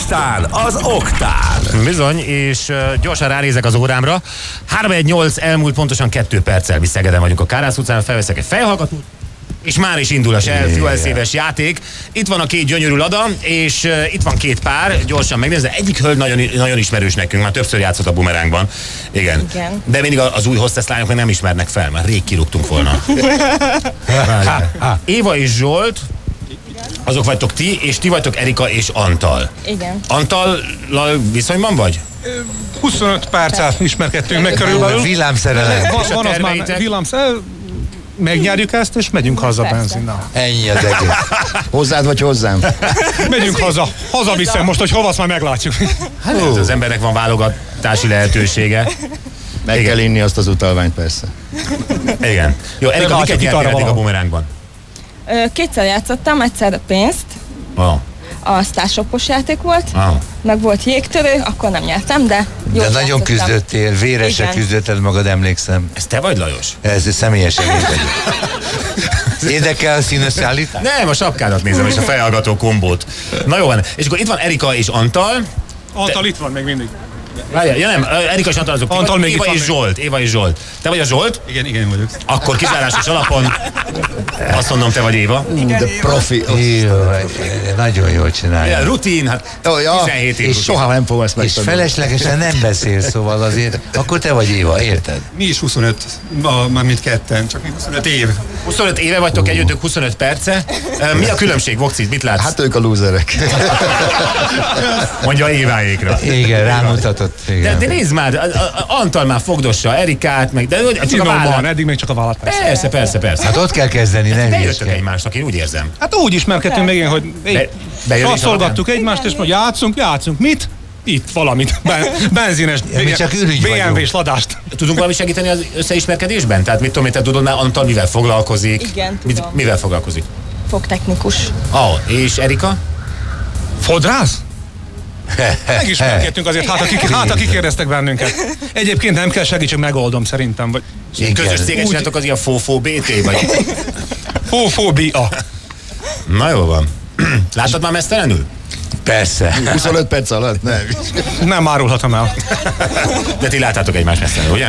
Aztán az oktán. Bizony, és gyorsan ránézek az órámra. 3-1-8 elmúlt pontosan 2 perccel. Mi Szegeden vagyunk a Kárász utcán, felveszek egy fejhallgatót, és már is indul a fülszéves játék. Itt van a két gyönyörű lada, és itt van két pár, gyorsan megnézze. Egyik hölgy nagyon ismerős nekünk, már többször játszott a Bumerangban. Igen. De mindig az új hostess lányok meg nem ismernek fel, már rég kirúgtunk volna. Éva és Zsolt, azok vagytok ti, és ti vagytok Erika és Antal. Igen. Antallal viszonyban vagy? 25 percet ismerkedtünk meg körülbelül. Villámszerelem. Van az már villámszerelem. Megnyerjük ezt, és megyünk haza benzinnal. Ennyi az egész. Hozzád vagy hozzám? Megyünk haza. Hazaviszem most, hogy hova, azt már meglátjuk. Hát az embernek van válogatási lehetősége. Meg kell inni azt az utalványt, persze. Igen. Jó, Erika, miket nyertél eddig a Bumerangban? Kétszer játszottam, egyszer a pénzt. A sztársoppos játék volt, meg volt jégtörő, akkor nem nyertem, de jó. De nagyon küzdöttél, véresen küzdötted magad, emlékszem. Ez te vagy, Lajos? Ez személyesen én vagyok. Érdekel a színes állítás? Nem, a sapkádat nézem, és a fejhallgató kombót. Na jó van, és akkor itt van Erika és Antal. Antal itt van még mindig. Várjál, ja nem, Erika és Antal azok. Antal még Éva és Zsolt, Éva és Zsolt. Te vagy a Zsolt? Igen vagyok. Akkor kizárásos alapon azt mondom, te vagy Éva. De profi. Nagyon jól csinálja. Rutin, hát 17 év. És soha nem fogom ezt megtanulni. És feleslegesen nem beszél, szóval azért, akkor te vagy Éva, érted? Mi is 25, mármint ketten, csak mi 25 év. 25 éve vagytok együttök, 25 perce. Mi a különbség, Vokcit, mit látsz? Hát ők a lúzerek. Mondja Éváékra. Igen, rámutatott. De nézd már, Antal már fogdossa Erikát, meg de csak a vállát. Eddig még csak a vállat. Persze. Hát ott kell kezdeni, nem bejöttök egymásnak, én úgy érzem. Hát úgy ismerkedtünk meg én, hogy szaszolgattuk egymást, és mondjuk játszunk. Mit? Itt valamit. Benzines, BMW-s ladást. Tudunk valami segíteni az összeismerkedésben? Tehát mit tudom, te tudod már Antal mivel foglalkozik? Igen, tudom. Mivel foglalkozik? Fogtechnikus. És Erika? Fodrász? Megismerkedtünk azért, hát ha kikérdeztek bennünket. Egyébként nem kell segítség, megoldom szerintem. Vagy... Közös céget csináltok az ilyen Fofó BT, vagy? Fofóbia. Na jó van. Láttad már mesztelenül? Persze. 25 perc alatt? Nem árulhatom el. De ti láttátok egymás mesztelenül, ugye?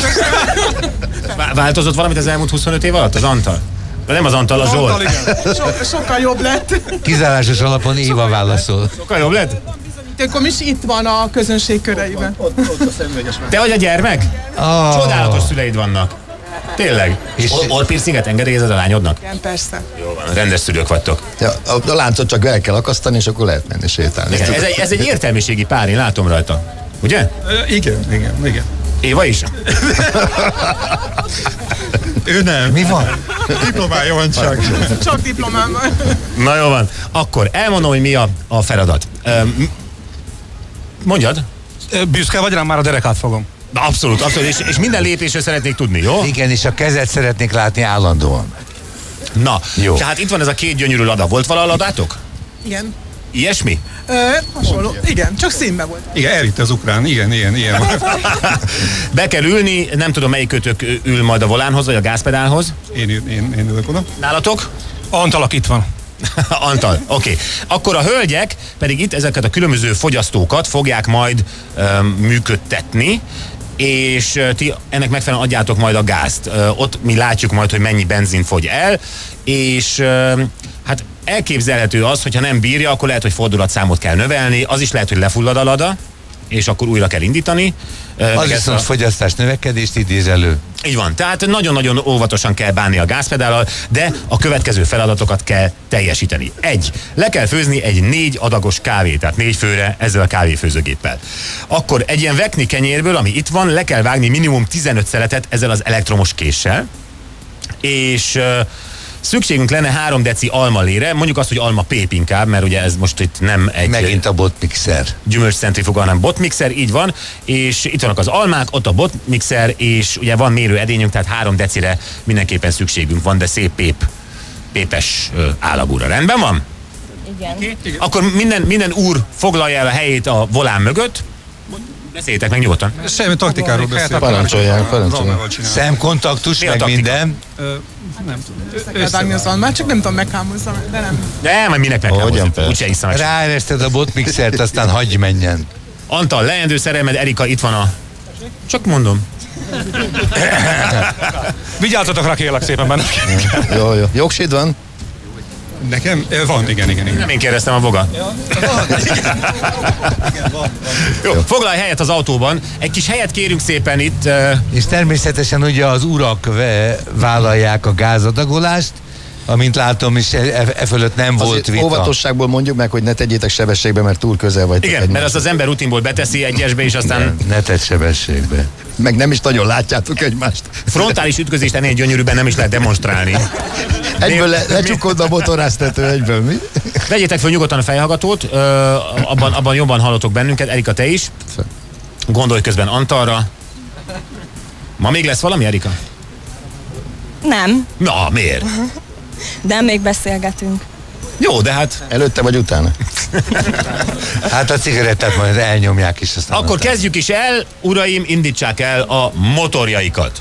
Változott valamit az elmúlt 25 év alatt az Antal? De nem az Antal, a Zsolt. Sokkal jobb lett. Kizárásos alapon Éva válaszol. Sokkal jobb lett? Bizonyítékom is itt van a közönség köreiben. Ott a szemüveges. Te vagy a gyermek? Csodálatos szüleid vannak. Tényleg. És orrpiercinget engedélyezed a lányodnak? Igen, persze. Jó van, rendes szülők vagytok. A láncot csak el kell akasztani, és akkor lehet menni sétálni. Ez egy értelmiségi pár, én látom rajta. Ugye? Igen. Éva is? Ő nem. Mi van? Diplomája van csak. Csak diplomám van. Na jó van. Akkor elmondom, hogy mi a feladat. Mondjad. Büszke vagy rám, már a derekát fogom. Abszolút. És minden lépésről szeretnék tudni, jó? Igen, és a kezet szeretnék látni állandóan. Na, jó. Tehát itt van ez a két gyönyörű lada. Volt vala ladátok? Igen. Ilyesmi? Hasonló. Igen, csak színben volt. Igen, elvitte az ukrán. Igen. Be kell ülni, nem tudom melyikötök ül majd a volánhoz, vagy a gázpedálhoz. Én ülök oda. Nálatok? Antalak itt van. Antal, oké. Akkor a hölgyek pedig itt ezeket a különböző fogyasztókat fogják majd működtetni, és ti ennek megfelelően adjátok majd a gázt. Ott mi látjuk majd, hogy mennyi benzin fogy el, és hát elképzelhető az, hogyha nem bírja, akkor lehet, hogy fordulatszámot kell növelni, az is lehet, hogy lefullad a lada, és akkor újra kell indítani. Az viszont fogyasztás növekedést idéz elő. Így van, tehát nagyon-nagyon óvatosan kell bánni a gázpedállal, de a következő feladatokat kell teljesíteni. 1. Le kell főzni egy 4 adagos kávét, tehát 4 főre ezzel a kávéfőzőgéppel. Akkor egy ilyen vekni kenyérből, ami itt van, le kell vágni minimum 15 szeletet ezzel az elektromos késsel, és szükségünk lenne 3 deci almalére, mondjuk azt, hogy alma pép inkább, mert ugye ez most itt nem egy... Megint a botmixer. Gyümölcscentrifuga, hanem botmixer, így van, és itt vannak az almák, ott a botmixer, és ugye van mérő edényünk, tehát 3 decire mindenképpen szükségünk van, de szép pépes állagúra. Rendben van? Igen. Akkor minden úr foglalja el a helyét a volán mögött, Beszéljétek meg nyugodtan. Semmi taktikáról beszélünk. Parancsolják. Szemkontaktus, meg minden. Nem tudom. Már csak nem tudom, meghámozzam, de nem. De, majd minek meghámozzam. Úgyse hiszem. Ráereszted a botmixert, aztán hagyj menjen. Antal, leendő szerelmed, Erika, itt van a... Csak mondom. Vigyázzatok rá, kérlek szépen benne. Jó. Jogsid van? Nekem? Van, igen. Nem én kérdeztem a voga. Jó, foglalj helyet az autóban. Egy kis helyet kérünk szépen itt. És természetesen ugye az urak vállalják a gázadagolást, amint látom, és fölött nem volt vita. Óvatosságból mondjuk meg, hogy ne tegyétek sebességbe, mert túl közel vagytok. Igen, mert az ember rutinból beteszi egyesbe, és aztán... Ne tedd sebességbe. Meg nem is nagyon látjátok egymást. Frontális ütközést ennél gyönyörűbben nem is lehet demonstrálni. Egyből lecsukod a motoráztető, egyből, mi? Vegyétek fel nyugodtan a fejhallgatót, abban jobban hallotok bennünket, Erika, te is. Gondolj közben Antalra. Ma még lesz valami, Erika? Nem. Na, miért? De még beszélgetünk. Jó, de hát... Előtte vagy utána? Hát a cigarettát majd elnyomják is. Aztán akkor kezdjük is el, uraim, indítsák el a motorjaikat.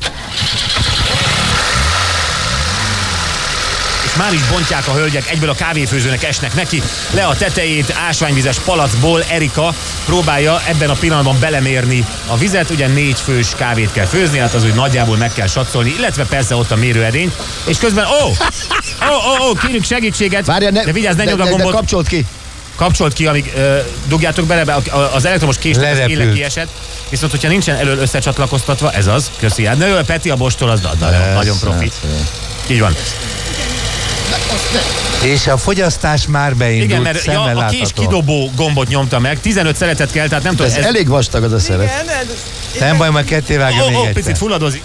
És már is bontják a hölgyek, egyből a kávéfőzőnek esnek neki, le a tetejét ásványvizes palacból. Erika próbálja ebben a pillanatban belemérni a vizet, ugye 4 fős kávét kell főzni, hát az úgy nagyjából meg kell satszolni, illetve persze ott a mérőedény, és közben kérünk segítséget. Várja, de vigyázz, ne nyomd a gombot. Kapcsolt ki. Kapcsolt ki, amíg dugjátok bele, az elektromos késnek tényleg kiesett. Viszont, hogyha nincsen elől összecsatlakoztatva, ez az, köszi. Hát nagyon Peti a bostól, az nagyon profi. Így van. És a fogyasztás már beindult. Igen, mert a kés kidobó gombot nyomta meg, 15 szeretet kell, tehát nem tudom. Ez elég vastag az a szeret. Nem baj, majd ketté vágja még egyszer. Picit fulladozik.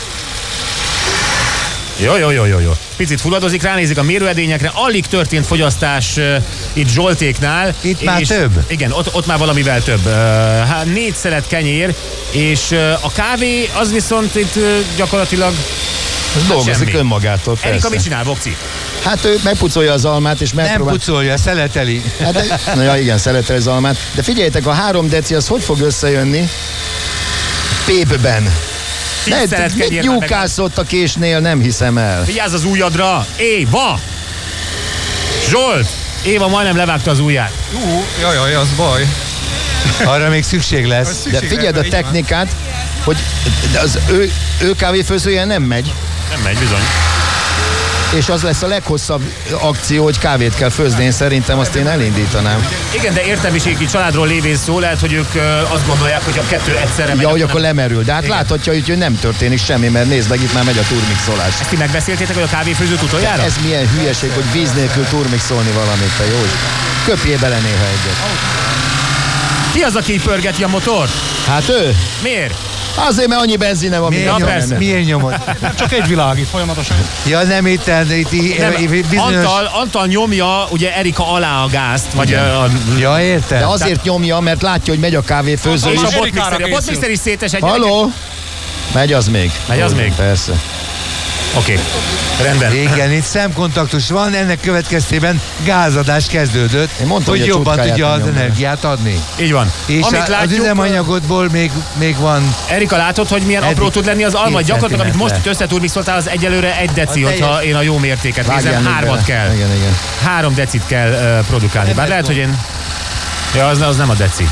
Jó. Picit fulladozik, ránézik a mérőedényekre, alig történt fogyasztás itt Zsoltéknál. Itt már több? Igen, ott már valamivel több. 4 szelet kenyér, és a kávé az viszont itt gyakorlatilag dolgozik önmagától, persze. Erika mit csinál, Bokci? Hát ő megpucolja az almát, és megpróbál... Nem pucolja, szeleteli. Igen, szeleteli az almát. De figyeljetek, a 3 deci az hogy fog összejönni? Pépben. Mit nyúkászott a késnél, nem hiszem el. Vigyázz az ujjadra! Éva! Zsolt! Éva majdnem levágta az ujját. Jaj, az baj. Arra még szükség lesz. De figyeld a technikát, hogy az ő kávéfőzője nem megy. Nem megy, bizony. És az lesz a leghosszabb akció, hogy kávét kell főzni. Én szerintem azt én elindítanám. Igen, de értelmiségi családról lévén szó, lehet, hogy ők azt gondolják, hogy a 2 egyszerre megy. Ja, hogy akkor lemerül. De hát igen. Láthatja, hogy nem történik semmi, mert nézd meg, itt már megy a turmixolás. Ezt ti megbeszéltétek, hogy a kávéfőzőt utoljára? Ez milyen hülyeség, hogy víz nélkül turmixolni valamit, te jó. Köpjél bele néha egyet. Ki az, aki pörgeti a motort? Hát ő. Miért? Azért, mert annyi benzine van. Miért nyomod? Csak egy világít folyamatosan. Ja, nem itt bizonyos... Antal nyomja ugye Erika alá a gázt, vagy Ja, értem. De azért nyomja, mert látja, hogy megy a kávéfőző. És a botmixer is szétes egy... Halló? Megy az még. Persze. Oké, rendben. Igen, itt szemkontaktus van, ennek következtében gázadás kezdődött, mondtam, hogy jobban tudja az energiát adni. Így van. És az üzemanyagodból még van... Erika, látod, hogy milyen apró tud lenni az alma? Gyakorlatilag, amit most itt összeturmixoltál, az egyelőre 1 deci, hogyha én a jó mértéket nézem, 3-at kell. Igen. 3 decit kell produkálni. Bár lehet, hogy én... Ja, az nem a deci.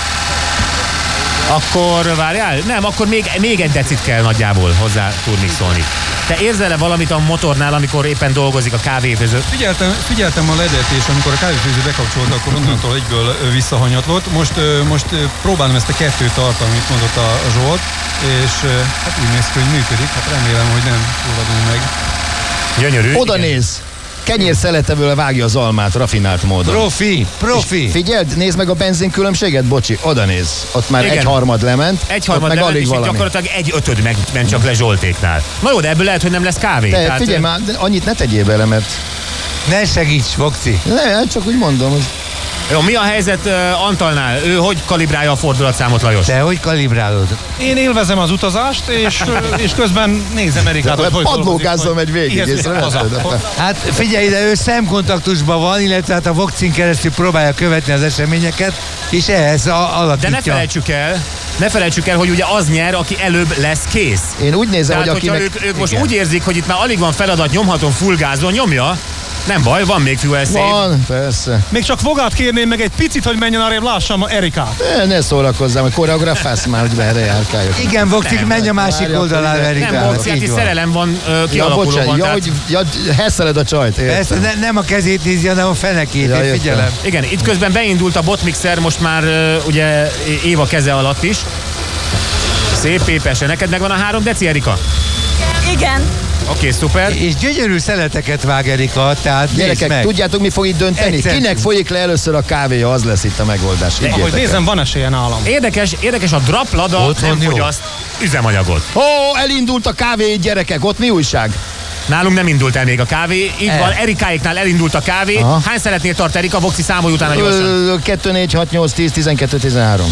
Akkor várjál? Nem, akkor még 1 decit kell nagyjából hozzá turmixolni. Te érzel-e valamit a motornál, amikor éppen dolgozik a kávéfőző? Figyeltem a ledet, és amikor a kávéfőző bekapcsolta, akkor onnantól egyből visszahanyatlott. Most próbálom ezt a 2 tartalmat, amit mondott a Zsolt, és hát úgy néz ki, hogy működik. Hát remélem, hogy nem fulladunk meg. Gyönyörű. Oda néz! Kenyérszeletevővel vágja az almát rafinált módon. Profi. Figyeld, nézd meg a benzinkülönbséget, bocsi, oda néz. Ott már 1/3 lement. 1/3 meg lement, és gyakorlatilag 1/5 ment csak le Zsoltéknál. Na jó, de ebből lehet, hogy nem lesz kávé. Tehát... Figyelj már, annyit ne tegyél bele, mert... Ne segíts, Bokci. Nem, csak úgy mondom, hogy... Jó, mi a helyzet Antalnál? Ő hogy kalibrálja a fordulatszámot, Lajos? Te hogy kalibrálod? Én élvezem az utazást, és közben nézem Erikát, hogy padlógázzal megy végig. Hát figyelj ide, ő szemkontaktusban van, illetve hát a Vokcin keresztül próbálja követni az eseményeket, és ehhez alakítja. De ne felejtsük el, hogy ugye az nyer, aki előbb lesz kész. Én úgy nézem, tehát, hogy akinek... ők most úgy érzik, hogy itt már alig van feladat, nyomhatom full gázon, nyomja. Nem baj, van még fuel szép. Van, persze. Még csak fogát kérném meg egy picit, hogy menjen arrébb, lássam Erikát. Ne szórakozzám, hogy koreografálsz már, hogy erre járkáljak. Igen, Vokcik, menj a másik oldalára, Erika. Nem, Vokcik, aki szerelem van kialakulóban. Ja, hesszeled a csajt. Persze, nem a kezét nézi, hanem a fenekét, figyelem. Igen, itt közben beindult a botmixer, most már ugye Éva keze alatt is. Szép pépese. Neked megvan a 3 deci, Erika? Igen. Oké, szuper. És gyönyörű szeleteket vág Erika, tehát gyerekek, meg. tudjátok, mi fog itt dönteni? Kinek folyik le először a kávéja, az lesz itt a megoldás. Ahogy nézem, van esélye nálam. Érdekes, a draplada nem fogyaszt üzemanyagot. Elindult a kávé, gyerekek, ott mi újság? Nálunk nem indult el még a kávé, így van, Erikáéknál elindult a kávé. Aha. Hány szeletnél tart Erika? Vokci, számolj utána gyorsan. 2, 4, 6, 8, 10, 12, 13.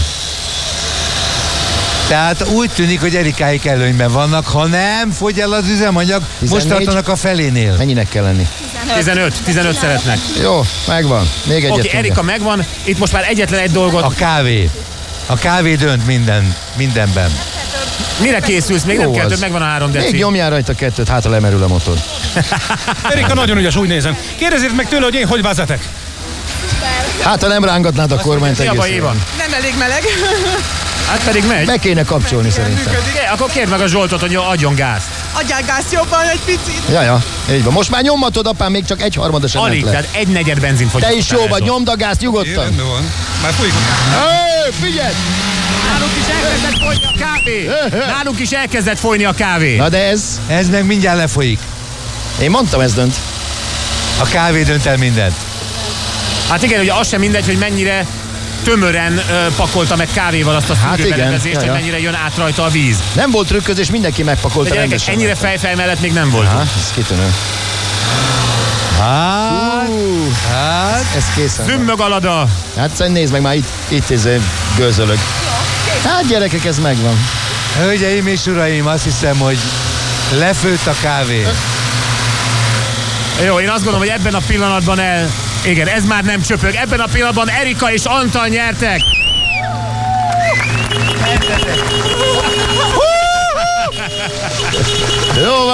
Tehát úgy tűnik, hogy Erikáik előnyben vannak, ha nem fogy el az üzemanyag, 14? Most tartanak a felénél. Mennyinek kell lenni? 15 szeretnek. Jó, megvan. Még egyet. Oké, Erika megvan, itt most már egyetlen egy dolgot. A kávé. A kávé dönt mindenben. Mire készülsz? Még nem kell több, megvan a 3 deci. Még nyomjál rajta 2-t, hát ha lemerül a motor. Erika nagyon ügyes, úgy nézem. Kérdezzétek meg tőle, hogy én hogy vezetek. Hát ha nem rángatnád a kormányt egész. Nem elég meleg. Hát pedig megy. Be kéne kapcsolni szerintem. Akkor kérd meg a Zsoltot, hogy adjon gázt. Adjál gázt jobban egy picit. Ja, így van. Most már nyomhatod, apám, még csak 1/3 sem alig, tehát 1/4 benzint fogyott. Te is jó vagy, nyomd a gázt nyugodtan. Már folyik. Figyelj! Nálunk is elkezdett folyni a kávé. Nálunk is elkezdett folyni a kávé. Na de ez meg mindjárt lefolyik. Én mondtam, ez dönt. A kávé dönt el mindent. Hát igen, ugye az sem mindegy, hogy mennyire tömören pakolta meg kávéval azt a szűrőberendezést, hogy mennyire jön át rajta a víz. Nem volt trükközés, mindenki megpakolta rendesen. Ennyire fejfej mellett még nem volt. Ez kitűnő. Hát, ez készen. Zümmög a lada. Hát nézd meg, már itt gőzölög. Hát gyerekek, ez megvan. Hölgyeim és uraim, azt hiszem, hogy lefőtt a kávé. Jó, én azt gondolom, hogy ebben a pillanatban igen, ez már nem csöpög. Ebben a pillanatban Erika és Antal nyertek. Jó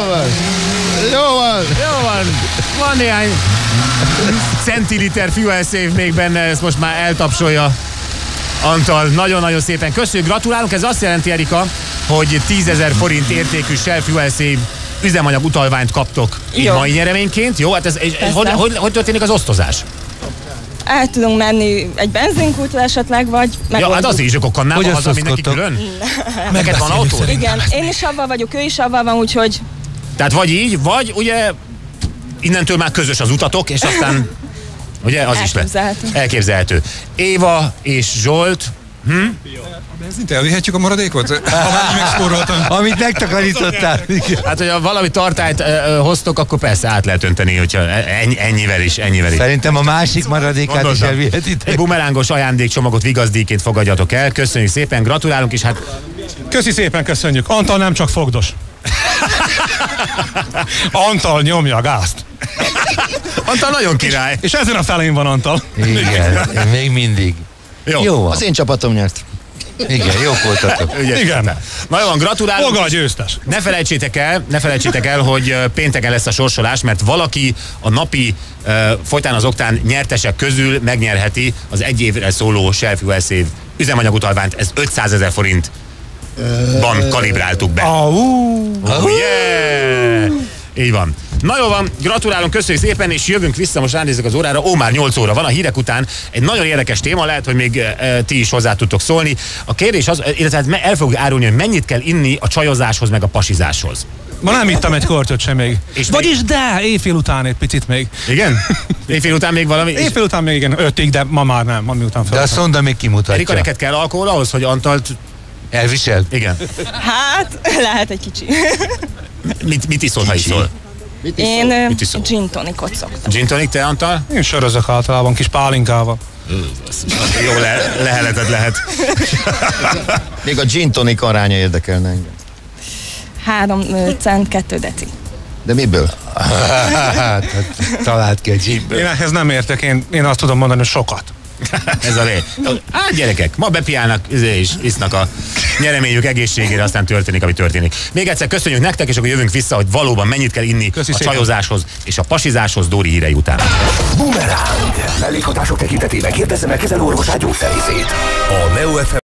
van. Van néhány centiliter fuel save még benne, ezt most már eltapsolja Antal. Nagyon-nagyon szépen köszönjük, gratulálunk. Ez azt jelenti, Erika, hogy 10 000 forint értékű Shell fuel save üzemanyag utalványt kaptok így mai nyereményként. Jó, hát hogy történik az osztozás? El tudunk menni egy benzinkútra esetleg, vagy megoldjuk. Ja, hát az is, akkor kannába haza mindenki külön? Neked van autód? Igen, én is avval vagyok, ő is avval van, úgyhogy... Tehát vagy így, vagy ugye innentől már közös az utatok, és aztán ugye az is lesz. Elképzelhető. Éva és Zsolt. A benzint elvihetjük a maradékot? Ha már így megspóroltam. Amit megtakarítottál. Hát, hogyha valami tartályt hoztok, akkor persze át lehet önteni, hogyha ennyivel is. Szerintem a másik maradékát is elvihetitek. Egy bumerángos ajándékcsomagot vigazdíjként fogadjatok el. Köszönjük szépen, gratulálunk, és hát... Köszi szépen, köszönjük. Antal nem csak fogdos. Antal nyomja a gázt. Antal nagyon király. És ezen a felén van Antal. Igen, még mindig. Jó. Az én csapatom nyert. Igen, jók voltatok. Igen. Na jó, gratulálunk. Maga a győztes. Ne felejtsétek el, hogy pénteken lesz a sorsolás, mert valaki a napi folytán az oktán nyertesek közül megnyerheti az 1 évre szóló Shell Fuel Save üzemanyagutalványt. Ez 500 000 forintban kalibráltuk be. Yeah! Így van. Na jó van, gratulálunk, köszönjük szépen, és jövünk vissza, most ránézzük az órára, már 8 óra van a hírek után. Egy nagyon érdekes téma, lehet, hogy még ti is hozzá tudtok szólni. A kérdés az, illetve el fogjuk árulni, hogy mennyit kell inni a csajozáshoz, meg a pasizáshoz. Ma nem ittam egy kortyot sem még. Vagyis de, éjfél után egy picit még. Igen? Éjfél után még valami? Éjfél után még igen, 5-ig, de ma már nem, ma miután fel. De a szonda még kimutatja. Erika, neked kell alkohol ahhoz, hogy Antalt... Elvisel? Igen. Hát, lehet egy kicsi. Mit iszol, ha iszol? Én gin tonicot szoktam. Gin tonic, te Antal? Én sörözök általában, kis pálinkával. Jó, lehet. Még a gin tonic aránya érdekelne engem. 3 cent, 2 deci. De miből? Hát, talált ki a ginből. Én ehhez nem értek, én azt tudom mondani, hogy sokat. Ez a lé. Hát gyerekek, ma bepiálnak és isznak a nyereményük egészségére, aztán történik, ami történik. Még egyszer köszönjük nektek, és akkor jövünk vissza, hogy valóban mennyit kell inni a csajozáshoz és a pasizáshoz Dóri hírei után. Bumerang. Mellékhatások tekintetében kérdezze meg kezelőorvosát gyógyszerészét. A Neo FM